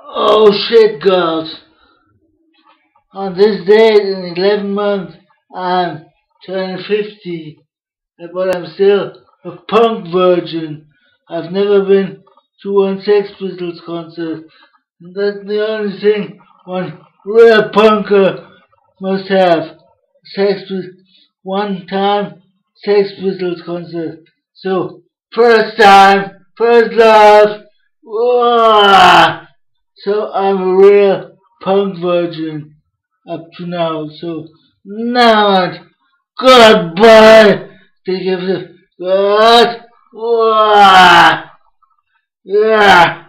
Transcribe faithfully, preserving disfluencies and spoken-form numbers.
Oh shit, girls. On this date in eleven months, I'm turning fifty, but I'm still a punk virgin. I've never been to one Sex Pistols concert. And that's the only thing one real punker must have. Sex Pistols. One time Sex Pistols concert. So, first time, first love. Whoa! So I'm a real punk virgin up to now. So now on, goodbye. Take care of yourself. God. Yeah.